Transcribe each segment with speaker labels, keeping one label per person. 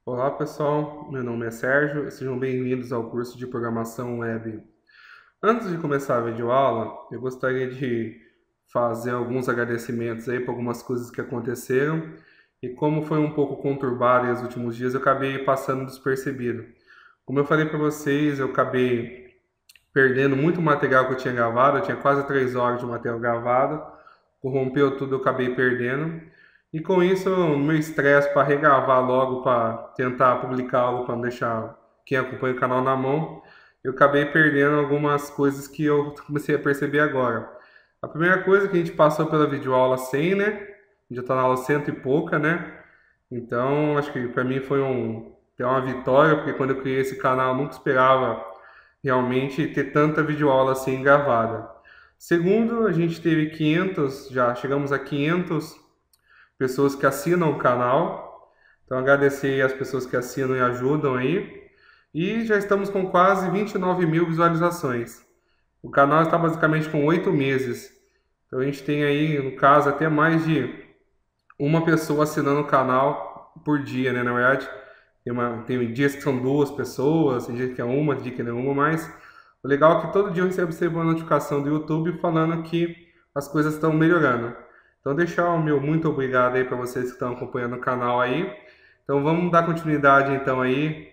Speaker 1: Olá pessoal, meu nome é Sérgio e sejam bem-vindos ao curso de Programação Web. Antes de começar a videoaula, eu gostaria de fazer alguns agradecimentos aí por algumas coisas que aconteceram e como foi um pouco conturbado nos últimos dias, eu acabei passando despercebido. Como eu falei para vocês, eu acabei perdendo muito material que eu tinha gravado, eu tinha quase 3 horas de material gravado, corrompeu tudo, eu acabei perdendo. E com isso, no meu estresse para regravar logo, para tentar publicar algo, para não deixar quem acompanha o canal na mão, eu acabei perdendo algumas coisas que eu comecei a perceber agora. A primeira coisa que a gente passou pela videoaula 100, né? Já está na aula cento e pouca, né? Então, acho que para mim é uma vitória, porque quando eu criei esse canal, eu nunca esperava realmente ter tanta videoaula assim gravada. Segundo, a gente teve 500, já chegamos a 500 pessoas que assinam o canal. Então agradecer as pessoas que assinam e ajudam aí. E já estamos com quase 29 mil visualizações. O canal está basicamente com 8 meses. Então a gente tem aí, no caso, até mais de uma pessoa assinando o canal por dia, né? Na verdade, tem dias que são duas pessoas, tem dia que é uma, tem dia que não é uma, mas o legal é que todo dia eu recebo uma notificação do YouTube falando que as coisas estão melhorando. Então deixar o meu muito obrigado aí para vocês que estão acompanhando o canal aí. Então vamos dar continuidade então aí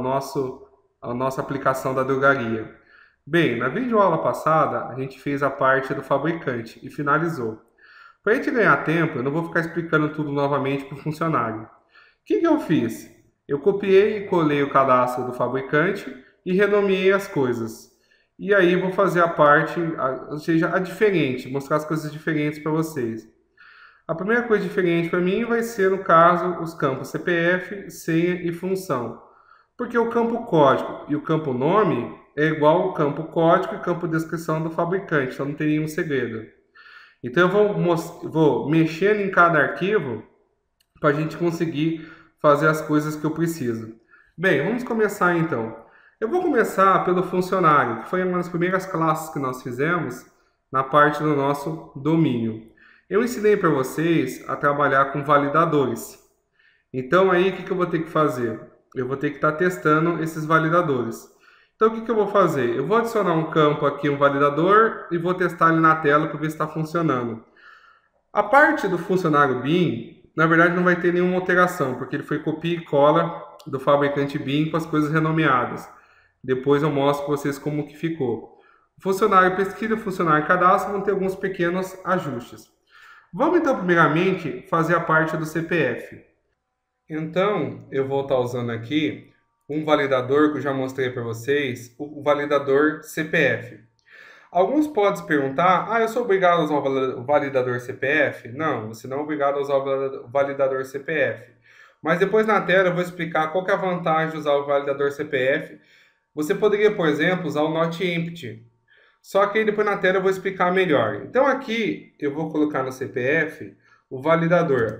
Speaker 1: à nossa aplicação da drogaria. Bem, na videoaula passada a gente fez a parte do fabricante e finalizou. Para a gente ganhar tempo, eu não vou ficar explicando tudo novamente para o funcionário. O que eu fiz? Eu copiei e colei o cadastro do fabricante e renomeei as coisas. E aí vou fazer a parte, ou seja, a diferente, mostrar as coisas diferentes para vocês. A primeira coisa diferente para mim vai ser, no caso, os campos CPF, senha e função. Porque o campo código e o campo nome é igual ao campo código e campo descrição do fabricante, então não tem nenhum segredo. Então eu vou mexendo em cada arquivo para a gente conseguir fazer as coisas que eu preciso. Bem, vamos começar então. Eu vou começar pelo funcionário, que foi uma das primeiras classes que nós fizemos na parte do nosso domínio. Eu ensinei para vocês a trabalhar com validadores. Então aí o que eu vou ter que fazer? Eu vou ter que estar testando esses validadores. Então o que eu vou fazer? Eu vou adicionar um campo aqui, um validador, e vou testar ele na tela para ver se está funcionando. A parte do funcionário BIM, na verdade não vai ter nenhuma alteração, porque ele foi copia e cola do fabricante BIM com as coisas renomeadas. Depois eu mostro para vocês como que ficou. O funcionário pesquisa e o funcionário cadastro vão ter alguns pequenos ajustes. Vamos então primeiramente fazer a parte do CPF. Então eu vou estar usando aqui um validador que eu já mostrei para vocês, o validador CPF. Alguns podem se perguntar, eu sou obrigado a usar o validador CPF? Não, você não é obrigado a usar o validador CPF. Mas depois na tela eu vou explicar qual que é a vantagem de usar o validador CPF. Você poderia, por exemplo, usar o Not Empty. Só que aí depois na tela eu vou explicar melhor. Então aqui eu vou colocar no CPF o validador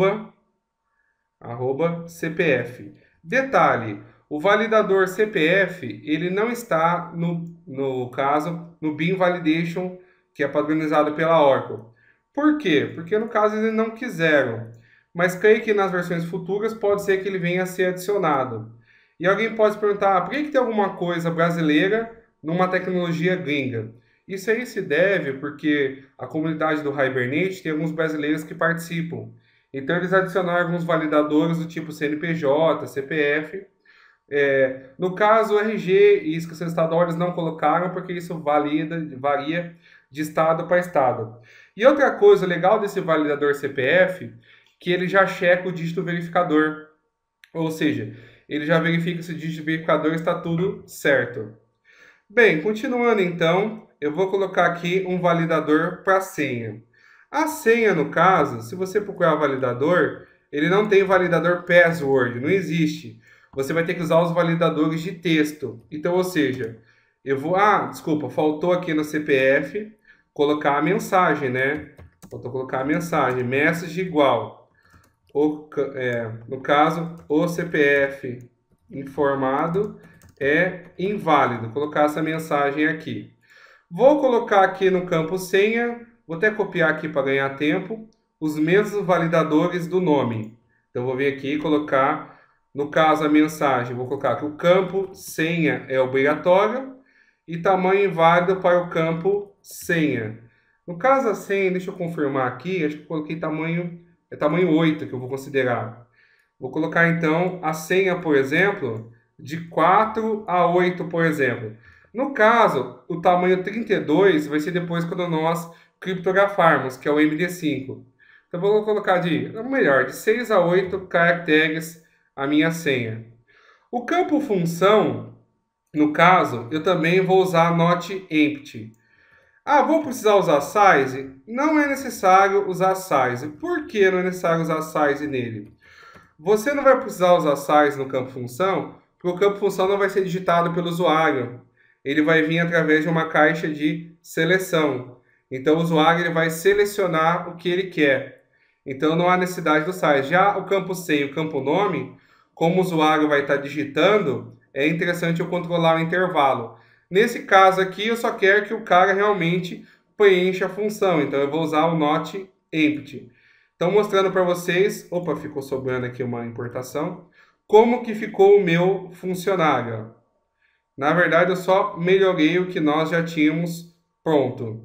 Speaker 1: arroba CPF. Detalhe, o validador CPF, ele não está no caso, no BIM Validation, que é padronizado pela Oracle. Por quê? Porque no caso eles não quiseram. Mas creio que nas versões futuras pode ser que ele venha a ser adicionado. E alguém pode se perguntar, por que tem alguma coisa brasileira numa tecnologia gringa? Isso aí se deve porque a comunidade do Hibernate tem alguns brasileiros que participam. Então eles adicionaram alguns validadores do tipo CNPJ, CPF. No caso, o RG e inscrição estadual eles não colocaram porque isso varia de estado para estado. E outra coisa legal desse validador CPF, que ele já checa o dígito verificador. Ou seja, ele já verifica se o dígito verificador está tudo certo. Bem, continuando então, eu vou colocar aqui um validador para senha. A senha, no caso, se você procurar o validador, ele não tem validador password, não existe. Você vai ter que usar os validadores de texto. Então, ou seja, eu vou... desculpa, faltou aqui no CPF colocar a mensagem, né? Faltou colocar a mensagem, message igual. No caso, o CPF informado é inválido. Vou colocar essa mensagem aqui. Vou colocar aqui no campo senha, vou até copiar aqui para ganhar tempo, os mesmos validadores do nome. Então, vou vir aqui e colocar No caso, a mensagem, vou colocar que o campo senha é obrigatório e tamanho inválido para o campo senha. No caso, a senha, deixa eu confirmar aqui, acho que eu coloquei tamanho, é tamanho 8 que eu vou considerar. Vou colocar, então, a senha, por exemplo, de 4 a 8, por exemplo. No caso, o tamanho 32 vai ser depois quando nós criptografarmos, que é o MD5. Então, vou colocar de 6 a 8 caracteres a minha senha. O campo função, no caso, eu também vou usar not empty. Ah, vou precisar usar size? Não é necessário usar size. Por que não é necessário usar size nele? Você não vai precisar usar size no campo função, porque o campo função não vai ser digitado pelo usuário. Ele vai vir através de uma caixa de seleção. Então, o usuário ele vai selecionar o que ele quer. Então, não há necessidade do size. Já o campo sem e o campo nome, como o usuário vai estar digitando, é interessante eu controlar o intervalo. Nesse caso aqui, eu só quero que o cara realmente preencha a função. Então, eu vou usar o not empty. Então, mostrando para vocês... Opa, ficou sobrando aqui uma importação. Como que ficou o meu funcionário. Na verdade, eu só melhorei o que nós já tínhamos pronto.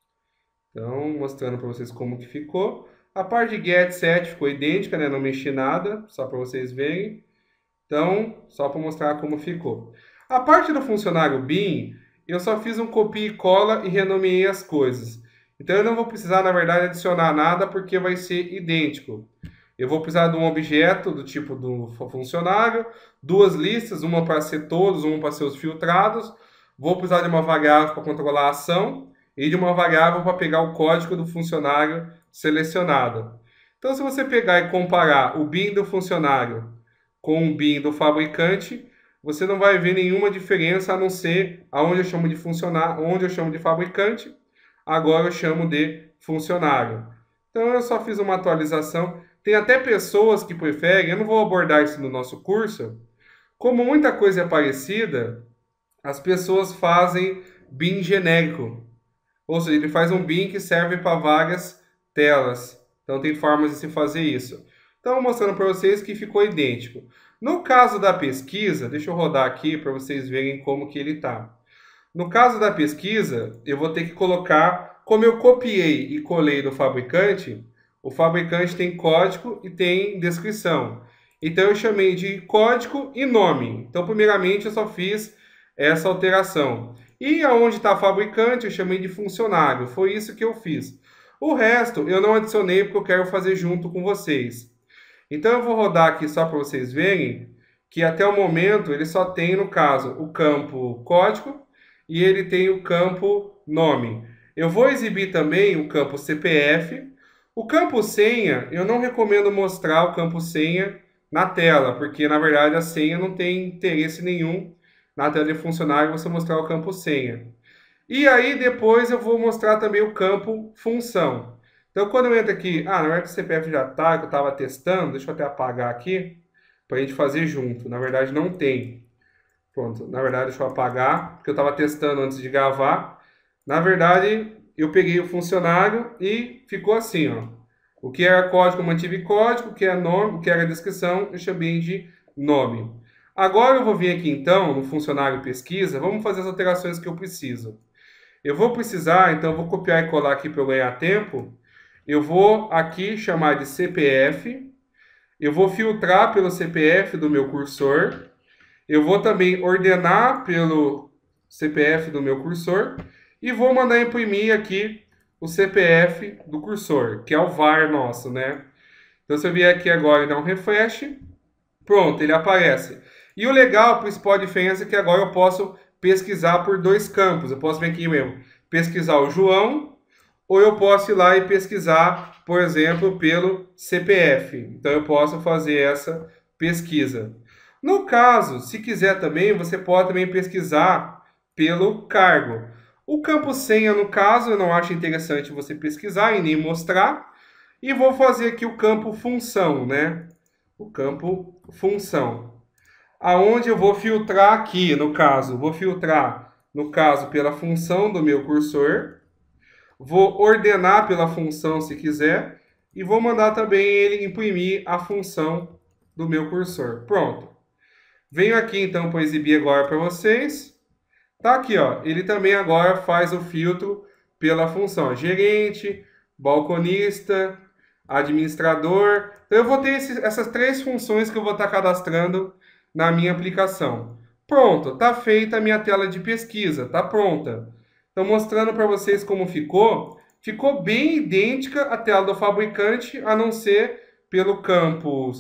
Speaker 1: Então, mostrando para vocês como que ficou. A parte de get set ficou idêntica, né? Não mexi nada, só para vocês verem. Então, só para mostrar como ficou. A parte do funcionário bin, eu só fiz um copia e cola e renomeei as coisas. Então, eu não vou precisar, na verdade, adicionar nada, porque vai ser idêntico. Eu vou precisar de um objeto do tipo do funcionário, duas listas, uma para ser todos, uma para ser os filtrados. Vou precisar de uma variável para controlar a ação e de uma variável para pegar o código do funcionário selecionado. Então, se você pegar e comparar o bin do funcionário com o bin do fabricante, você não vai ver nenhuma diferença, a não ser aonde eu chamo de funcionário, onde eu chamo de fabricante, agora eu chamo de funcionário. Então, eu só fiz uma atualização. Tem até pessoas que preferem, eu não vou abordar isso no nosso curso, como muita coisa é parecida, as pessoas fazem bin genérico. Ou seja, ele faz um bin que serve para várias telas. Então, tem formas de se fazer isso. Então, mostrando para vocês que ficou idêntico. No caso da pesquisa, deixa eu rodar aqui para vocês verem como que ele está. No caso da pesquisa, eu vou ter que colocar, como eu copiei e colei do fabricante, o fabricante tem código e tem descrição. Então, eu chamei de código e nome. Então, primeiramente, eu só fiz essa alteração. E aonde está fabricante, eu chamei de funcionário. Foi isso que eu fiz. O resto, eu não adicionei porque eu quero fazer junto com vocês. Então, eu vou rodar aqui só para vocês verem que até o momento ele só tem, no caso, o campo código e ele tem o campo nome. Eu vou exibir também o campo CPF. O campo senha, eu não recomendo mostrar o campo senha na tela, porque na verdade a senha não tem interesse nenhum na tela de funcionário você mostrar o campo senha. E aí depois eu vou mostrar também o campo função. Então quando eu entro aqui, na verdade o CPF já está, que eu estava testando, deixa eu até apagar aqui, para a gente fazer junto. Na verdade não tem. Pronto, na verdade deixa eu apagar, porque eu estava testando antes de gravar. Na verdade eu peguei o funcionário e ficou assim, ó. O que era código eu mantive código, o que era nome, o que era descrição eu chamei de nome. Agora eu vou vir aqui então no funcionário pesquisa, vamos fazer as alterações que eu preciso. Eu vou precisar, então eu vou copiar e colar aqui para eu ganhar tempo. Eu vou aqui chamar de CPF, eu vou filtrar pelo CPF do meu cursor, eu vou também ordenar pelo CPF do meu cursor e vou mandar imprimir aqui o CPF do cursor, que é o var nosso, né? Então, se eu vier aqui agora e dar um refresh, pronto, ele aparece. E o legal, a principal diferença é que agora eu posso pesquisar por dois campos. Eu posso vir aqui mesmo, pesquisar o João, ou eu posso ir lá e pesquisar, por exemplo, pelo CPF. Então, eu posso fazer essa pesquisa. No caso, se quiser também, você pode também pesquisar pelo cargo. O campo senha, no caso, eu não acho interessante você pesquisar e nem mostrar. E vou fazer aqui o campo função, né? O campo função. Aonde eu vou filtrar aqui, no caso, vou filtrar, no caso, pela função do meu cursor. Vou ordenar pela função, se quiser. E vou mandar também ele imprimir a função do meu cursor. Pronto. Venho aqui então para exibir agora para vocês. Tá aqui, ó. Ele também agora faz o filtro pela função gerente, balconista, administrador. Então eu vou ter essas três funções que eu vou estar cadastrando na minha aplicação. Pronto, tá feita a minha tela de pesquisa, tá pronta. Então mostrando para vocês como ficou. Ficou bem idêntica à tela do fabricante, a não ser pelo campo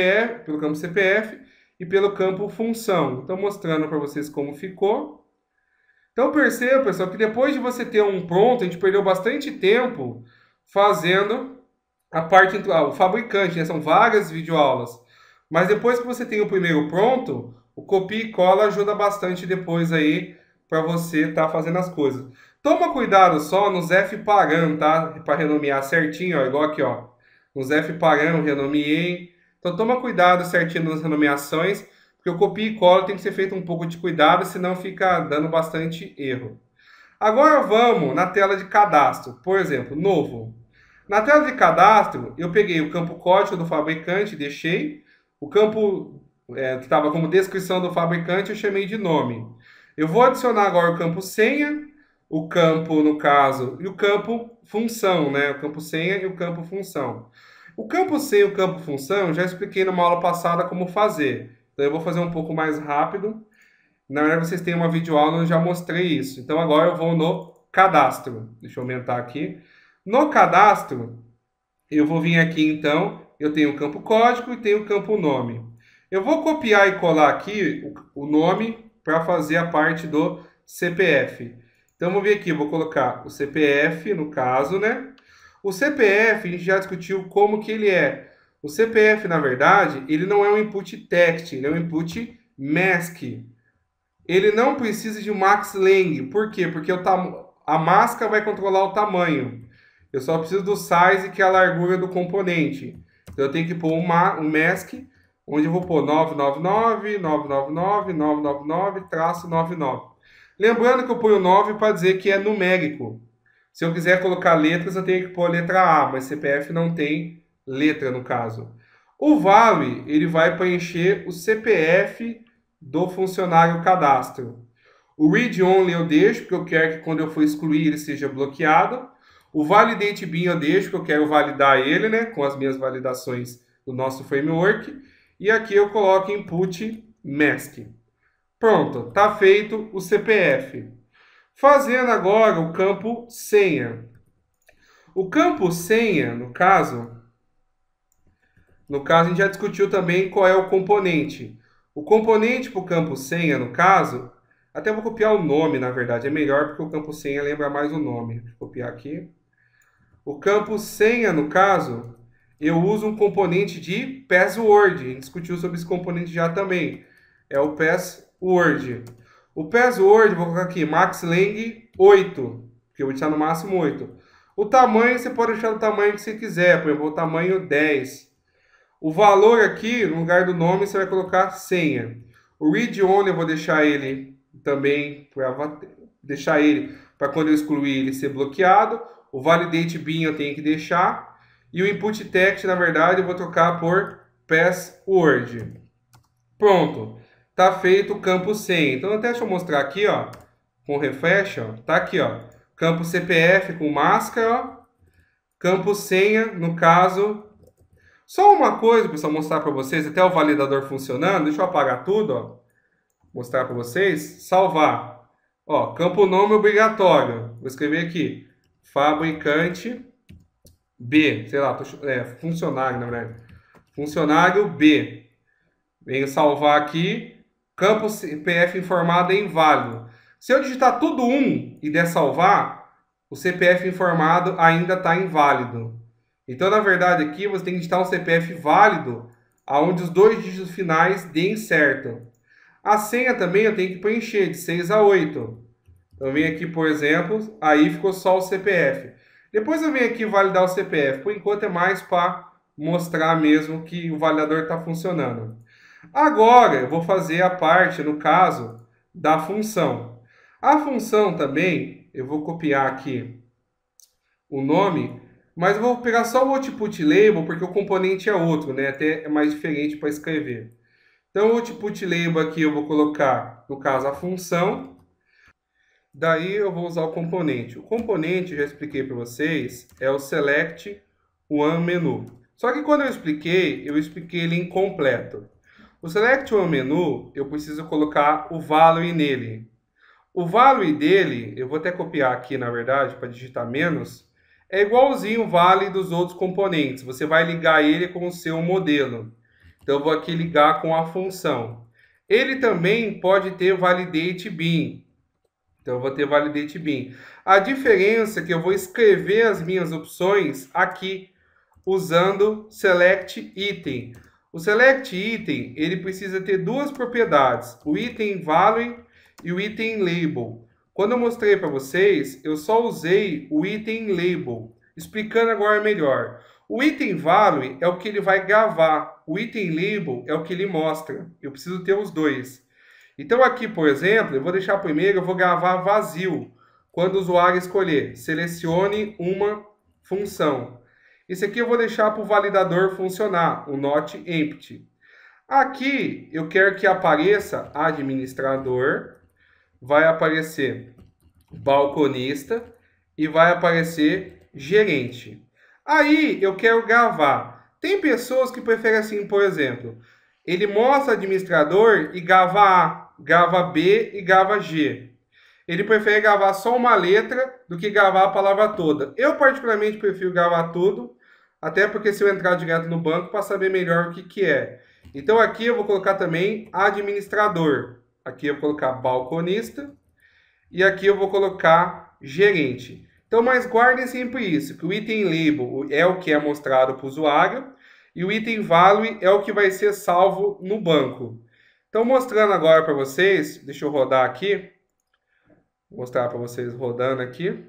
Speaker 1: CPF e pelo campo função. Então mostrando para vocês como ficou. Então perceba, pessoal, que depois de você ter um pronto, a gente perdeu bastante tempo fazendo a parte o fabricante, né? São várias videoaulas. Mas depois que você tem o primeiro pronto, o copia e cola ajuda bastante depois aí para você estar fazendo as coisas. Toma cuidado só nos F-Param, tá? Para renomear certinho, ó, igual aqui, ó. Nos F-Param, renomeei. Então toma cuidado certinho nas renomeações, porque o copia e cola tem que ser feito um pouco de cuidado, senão fica dando bastante erro. Agora vamos na tela de cadastro. Por exemplo, novo. Na tela de cadastro, eu peguei o campo código do fabricante, deixei. O campo que estava como descrição do fabricante, eu chamei de nome. Eu vou adicionar agora o campo senha, o campo, no caso, e o campo função, né? O campo senha e o campo função. O campo senha e o campo função, eu já expliquei numa aula passada como fazer. Então eu vou fazer um pouco mais rápido. Na verdade, vocês têm uma videoaula onde eu já mostrei isso. Então agora eu vou no cadastro. Deixa eu aumentar aqui. No cadastro, eu vou vir aqui então, eu tenho o campo código e tenho o campo nome. Eu vou copiar e colar aqui o nome para fazer a parte do CPF. Então, vou vir aqui, vou colocar o CPF, no caso, né? O CPF, a gente já discutiu como que ele é. O CPF, na verdade, ele não é um input text, ele é um input mask. Ele não precisa de max lang. Por quê? Porque a máscara vai controlar o tamanho. Eu só preciso do size, que é a largura do componente. Então, eu tenho que pôr um mask, onde eu vou pôr 999, 999, 999, traço 99. Lembrando que eu ponho 9 para dizer que é numérico. Se eu quiser colocar letras, eu tenho que pôr a letra A, mas CPF não tem letra no caso. O vale, ele vai preencher o CPF do funcionário cadastro. O read only eu deixo, porque eu quero que quando eu for excluir ele seja bloqueado. O validate bin eu deixo, porque eu quero validar ele, né, com as minhas validações do nosso framework. E aqui eu coloco input mask. Pronto, está feito o CPF. Fazendo agora o campo senha. O campo senha, no caso a gente já discutiu também qual é o componente. O componente para o campo senha, no caso, até vou copiar o nome, na verdade, é melhor porque o campo senha lembra mais o nome. Deixa eu copiar aqui. O campo senha, no caso, eu uso um componente de password. A gente discutiu sobre esse componente já também. É o password. O password, vou colocar aqui, maxlang 8, porque eu vou deixar no máximo 8. O tamanho, você pode deixar do tamanho que você quiser, por exemplo, o tamanho 10. O valor aqui, no lugar do nome, você vai colocar senha. O read only, eu vou deixar ele também, para quando eu excluir ele ser bloqueado. O validate bin eu tenho que deixar. E o input text, na verdade, eu vou trocar por password. Pronto. Tá feito o campo senha. Então, até deixa eu mostrar aqui, ó, com refresh, ó. Tá aqui, ó. Campo CPF com máscara, ó. Campo senha, no caso. Só uma coisa, pessoal, mostrar para vocês, até o validador funcionando. Deixa eu apagar tudo, ó. Mostrar para vocês. Salvar. Ó, campo nome obrigatório. Vou escrever aqui. Fabricante B. Sei lá, funcionário, na verdade. Funcionário B. Venho salvar aqui. Campo CPF informado é inválido. Se eu digitar tudo 1 e der salvar, o CPF informado ainda está inválido. Então, na verdade, aqui você tem que digitar um CPF válido, onde os 2 dígitos finais deem certo. A senha também eu tenho que preencher de 6 a 8. Então, eu venho aqui, por exemplo, aí ficou só o CPF. Depois eu venho aqui validar o CPF. Por enquanto é mais para mostrar mesmo que o validador está funcionando. Agora, eu vou fazer a parte, no caso, da função. A função também, eu vou copiar aqui o nome. Mas eu vou pegar só o output label, porque o componente é outro, né? Até é mais diferente para escrever. Então, o output label aqui eu vou colocar, no caso, a função. Daí eu vou usar o componente. O componente, já expliquei para vocês, é o select one menu. Só que quando eu expliquei ele incompleto. O select one menu, eu preciso colocar o value nele. O value dele, eu vou até copiar aqui, na verdade, para digitar menos, é igualzinho o value dos outros componentes. Você vai ligar ele com o seu modelo. Então, eu vou aqui ligar com a função. Ele também pode ter validate bin. Então, eu vou ter validate bin. A diferença é que eu vou escrever as minhas opções aqui, usando select item. O select item, ele precisa ter duas propriedades, o item value e o item label. Quando eu mostrei para vocês, eu só usei o item label, explicando agora melhor. O item value é o que ele vai gravar, o item label é o que ele mostra. Eu preciso ter os dois. Então aqui, por exemplo, eu vou deixar primeiro, eu vou gravar vazio. Quando o usuário escolher, selecione uma função. Esse aqui eu vou deixar para o validador funcionar, o not empty. Aqui eu quero que apareça administrador, vai aparecer balconista e vai aparecer gerente. Aí eu quero gravar. Tem pessoas que preferem assim, por exemplo, ele mostra administrador e grava A, grava B e grava G. Ele prefere gravar só uma letra do que gravar a palavra toda. Eu particularmente prefiro gravar tudo, até porque se eu entrar direto no banco para saber melhor o que é. Então aqui eu vou colocar também administrador. Aqui eu vou colocar balconista e aqui eu vou colocar gerente. Então, mas guardem sempre isso, que o item label é o que é mostrado para o usuário e o item value é o que vai ser salvo no banco. Então, mostrando agora para vocês, deixa eu rodar aqui, vou mostrar para vocês rodando aqui,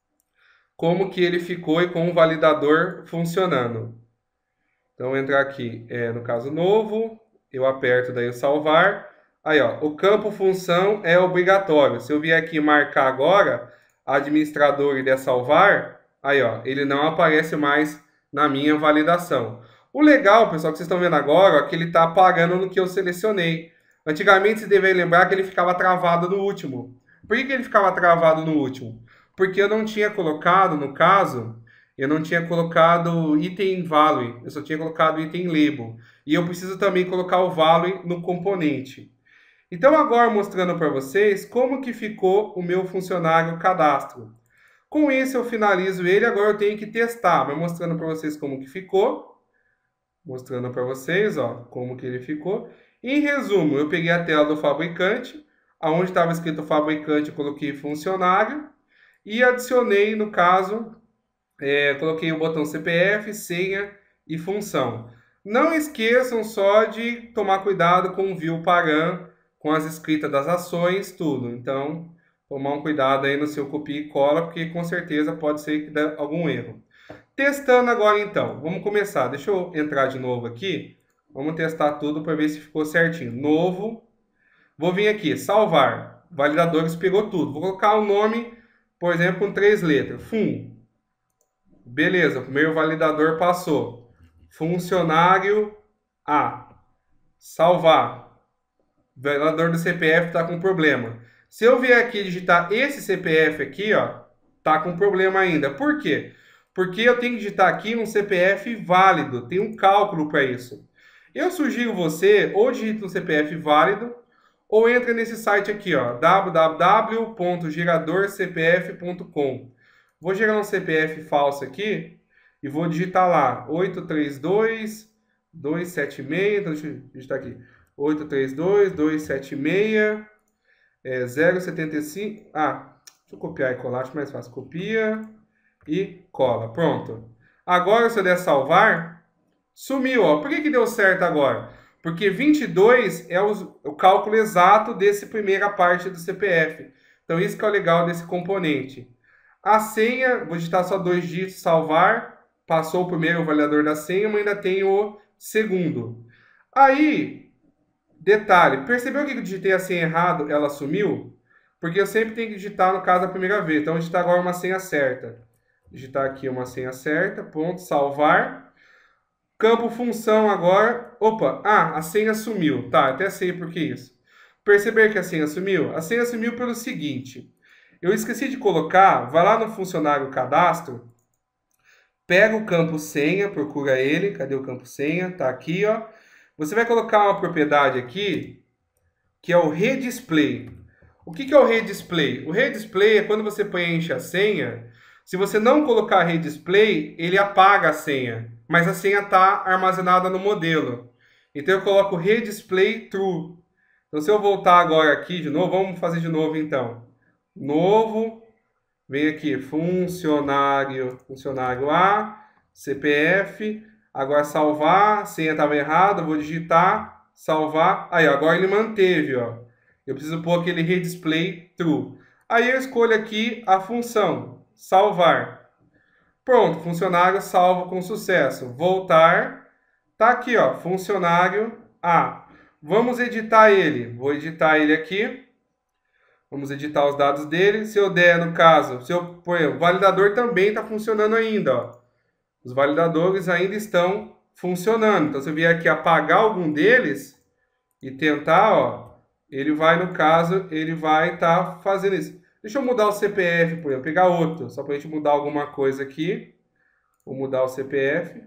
Speaker 1: como que ele ficou e com o validador funcionando. Então, entrar aqui, no caso novo, eu aperto daí o salvar. Aí, ó, o campo função é obrigatório. Se eu vier aqui marcar agora, administrador e der salvar, aí, ó, ele não aparece mais na minha validação. O legal, pessoal, que vocês estão vendo agora, ó, que ele está apagando no que eu selecionei. Antigamente, você deveria lembrar que ele ficava travado no último. Por que ele ficava travado no último? Porque eu não tinha colocado, no caso, eu não tinha colocado item value, eu só tinha colocado item label. E eu preciso também colocar o value no componente. Então, agora mostrando para vocês como que ficou o meu funcionário cadastro. Com isso, eu finalizo ele, agora eu tenho que testar, mas mostrando para vocês como que ficou. Mostrando para vocês, ó, como que ele ficou. Em resumo, eu peguei a tela do fabricante, aonde estava escrito fabricante, eu coloquei funcionário e adicionei, no caso, coloquei o botão CPF, senha e função. Não esqueçam só de tomar cuidado com o view param, com as escritas das ações, tudo. Então, tomar um cuidado aí no seu copia e cola, porque com certeza pode ser que dê algum erro. Testando agora então, vamos começar. Deixa eu entrar de novo aqui. Vamos testar tudo para ver se ficou certinho. Novo. Vou vir aqui, salvar. Validadores pegou tudo. Vou colocar o nome, por exemplo, com 3 letras. FUN. Beleza, o primeiro validador passou. Funcionário A. Salvar. O validador do CPF está com problema. Se eu vier aqui digitar esse CPF aqui, ó, tá com problema ainda. Por quê? Porque eu tenho que digitar aqui um CPF válido. Tem um cálculo para isso. Eu sugiro você ou digite um CPF válido ou entra nesse site aqui, ó, www.geradorcpf.com. Vou gerar um CPF falso aqui e vou digitar lá 832 276, então deixa eu digitar aqui, 832 276 075. Deixa eu copiar e colar, acho mais fácil. Copia e cola. Pronto. Agora, se eu der salvar, sumiu, ó. Por que deu certo agora? Porque 22 é o cálculo exato dessa primeira parte do CPF. Então, isso que é o legal desse componente. A senha, vou digitar só 2 dígitos, salvar. Passou o primeiro validador da senha, mas ainda tem o segundo. Aí, detalhe, percebeu que eu digitei a senha errado, ela sumiu? Porque eu sempre tenho que digitar, no caso, a primeira vez. Então, eu vou digitar agora uma senha certa. digitar aqui uma senha certa, ponto, salvar. Campo função agora. Opa, a senha sumiu. Tá, até sei por que isso. Perceber que a senha sumiu? A senha sumiu pelo seguinte. Eu esqueci de colocar, vai lá no funcionário cadastro, pega o campo senha, procura ele, cadê o campo senha? Tá aqui, ó. Você vai colocar uma propriedade aqui, que é o redisplay. O que é o redisplay? O redisplay é quando você preenche a senha, se você não colocar redisplay, ele apaga a senha, mas a senha está armazenada no modelo. Então eu coloco redisplay true. Então se eu voltar agora aqui de novo, vamos fazer de novo então. Novo, vem aqui, funcionário A, CPF, agora salvar, a senha estava errada, vou digitar, salvar, aí agora ele manteve, ó. Eu preciso pôr aquele redisplay true. Aí eu escolho aqui a função, salvar. Pronto, funcionário salvo com sucesso. Voltar, tá aqui, ó, funcionário A. Vamos editar ele, vou editar ele aqui. Vamos editar os dados dele. Se eu der, no caso, se eu pôr, o validador também está funcionando ainda, ó. Os validadores ainda estão funcionando. Então, se eu vier aqui apagar algum deles e tentar, ó, ele vai, no caso, ele vai estar fazendo isso. Deixa eu mudar o CPF, por exemplo, pegar outro, só para a gente mudar alguma coisa aqui. Vou mudar o CPF.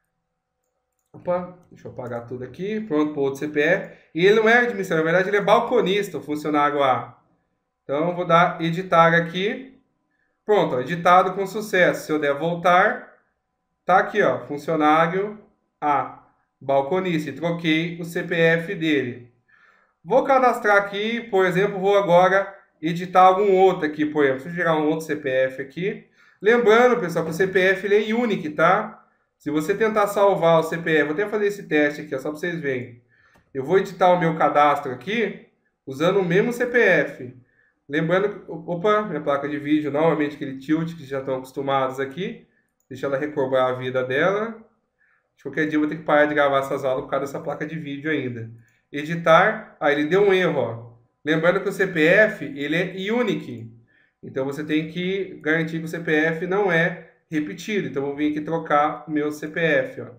Speaker 1: Opa, deixa eu apagar tudo aqui. Pronto, para outro CPF. E ele não é administrador, na verdade ele é balconista, o funcionário A. Então, eu vou dar editar aqui. Pronto, ó, editado com sucesso. Se eu der voltar, tá aqui, ó, funcionário A, balconista. E troquei o CPF dele. Vou cadastrar aqui, por exemplo, vou agora editar algum outro aqui, por exemplo. Deixa eu gerar um outro CPF aqui. Lembrando, pessoal, que o CPF ele é unique, tá? Se você tentar salvar o CPF, vou até fazer esse teste aqui, ó, só para vocês verem. Eu vou editar o meu cadastro aqui, usando o mesmo CPF. Lembrando, opa, minha placa de vídeo, novamente aquele tilt que já estão acostumados aqui. Deixa ela recobrar a vida dela. De qualquer dia eu vou ter que parar de gravar essas aulas por causa dessa placa de vídeo ainda. Editar, ele deu um erro, ó. Lembrando que o CPF, ele é unique. Então você tem que garantir que o CPF não é repetido. Então eu vou vir aqui trocar o meu CPF, ó.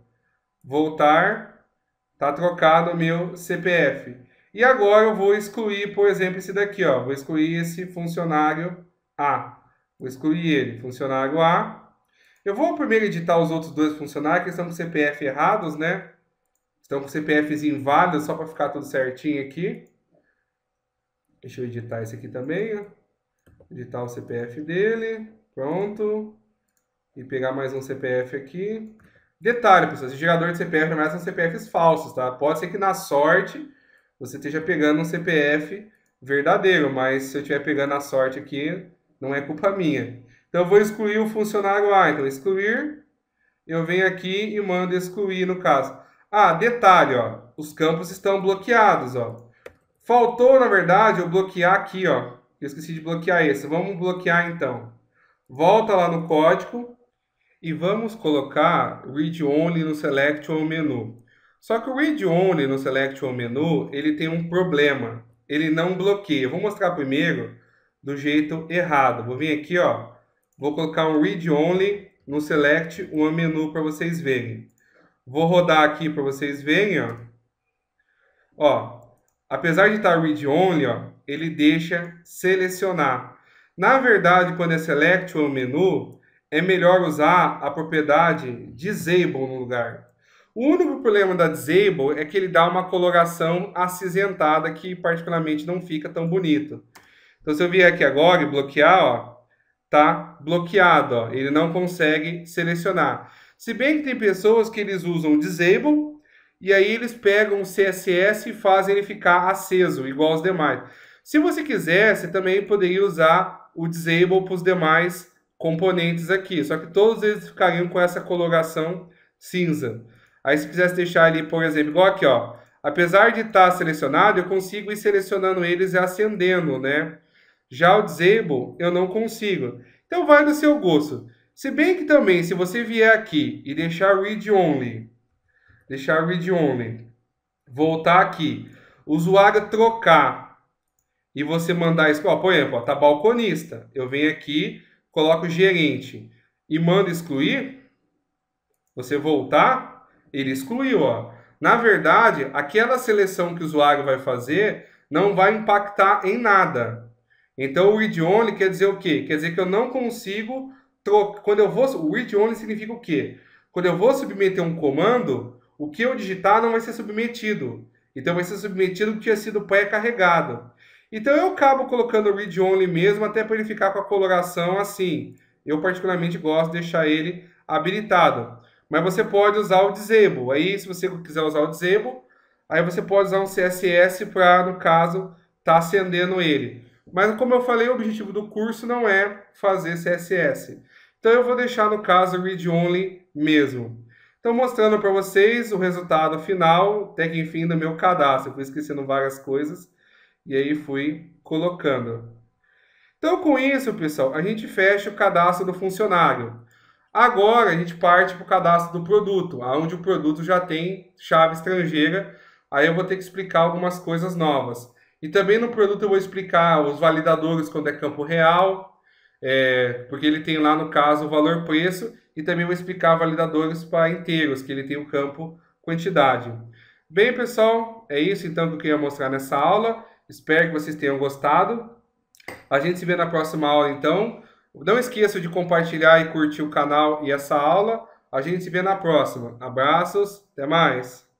Speaker 1: Voltar, tá trocado o meu CPF. E agora eu vou excluir, por exemplo, esse daqui, ó. Vou excluir esse funcionário A. Vou excluir ele, funcionário A. Eu vou primeiro editar os outros dois funcionários que estão com CPF errados, né? Estão com CPFs inválidos, só para ficar tudo certinho aqui. Deixa eu editar esse aqui também, ó. Editar o CPF dele. Pronto. E pegar mais um CPF aqui. Detalhe, pessoal, esse gerador de CPF, na verdade, são CPFs falsos, tá? Pode ser que na sorte você esteja pegando um CPF verdadeiro, mas se eu estiver pegando a sorte aqui, não é culpa minha. Então, eu vou excluir o funcionário A. Então, excluir, eu venho aqui e mando excluir no caso. Ah, detalhe, ó, os campos estão bloqueados, ó. Faltou, na verdade, eu bloquear aqui, ó. Eu esqueci de bloquear esse. Vamos bloquear, então. Volta lá no código e vamos colocar Read Only no Select All Menu. Só que o Read Only no Select All Menu, ele tem um problema. Ele não bloqueia. Eu vou mostrar primeiro do jeito errado. Vou vir aqui, ó. Vou colocar um Read Only no Select All Menu para vocês verem. Vou rodar aqui para vocês verem, ó. Ó, apesar de estar Read Only, ó, ele deixa selecionar. Na verdade, quando é Select All Menu, é melhor usar a propriedade Disable no lugar. O único problema da Disable é que ele dá uma coloração acinzentada que particularmente não fica tão bonito. Então, se eu vier aqui agora e bloquear, ó, tá bloqueado, ó, ele não consegue selecionar. Se bem que tem pessoas que eles usam Disable e aí eles pegam o CSS e fazem ele ficar aceso, igual aos demais. Se você quiser, você também poderia usar o Disable para os demais componentes aqui, só que todos eles ficariam com essa coloração cinza. Aí se quisesse deixar ele, por exemplo, igual aqui, ó, apesar de estar selecionado, eu consigo ir selecionando eles e acendendo, né? Já o Disable, eu não consigo. Então vai do seu gosto. Se bem que também, se você vier aqui e deixar Read Only, voltar aqui, o usuário trocar e você mandar isso, ó, por exemplo, ó, tá balconista. Eu venho aqui, coloco gerente. e manda excluir, você voltar, ele excluiu, ó. Na verdade, aquela seleção que o usuário vai fazer não vai impactar em nada. Então, o read-only quer dizer o quê? Quer dizer que eu não consigo trocar. Quando eu vou, o read-only significa o quê? Quando eu vou submeter um comando, o que eu digitar não vai ser submetido. Então, vai ser submetido o que tinha sido pré-carregado. Então, eu acabo colocando o read-only mesmo, até para ele ficar com a coloração assim. Eu, particularmente, gosto de deixar ele habilitado. Mas você pode usar o disable. Aí, se você quiser usar o disable, aí você pode usar um CSS para, no caso, estar acendendo ele. Mas, como eu falei, o objetivo do curso não é fazer CSS. Então, eu vou deixar, no caso, read-only mesmo. Então, mostrando para vocês o resultado final, até que enfim, do meu cadastro. Eu fui esquecendo várias coisas e aí fui colocando. Então, com isso, pessoal, a gente fecha o cadastro do funcionário. Agora, a gente parte para o cadastro do produto, onde o produto já tem chave estrangeira. Aí eu vou ter que explicar algumas coisas novas. E também no produto eu vou explicar os validadores quando é campo real, porque ele tem lá no caso o valor preço, e também vou explicar validadores para inteiros, que ele tem o campo quantidade. Bem, pessoal, é isso então que eu queria mostrar nessa aula. Espero que vocês tenham gostado. A gente se vê na próxima aula então. Não esqueça de compartilhar e curtir o canal e essa aula. A gente se vê na próxima. Abraços, até mais!